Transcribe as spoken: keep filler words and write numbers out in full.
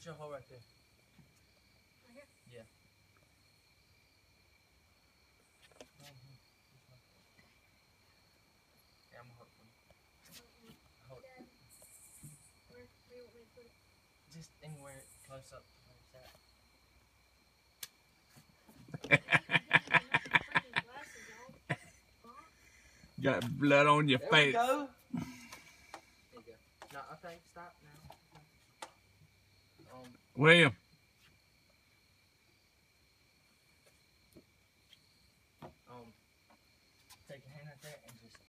Put your hole right there. Right here? Yeah. Yeah, I'm gonna hold it for you. Hold it. Where, where you want me to put it? Just anywhere close up to where it's at. Got blood on your There face. we go. There you go. No, okay, stop now. Um, William.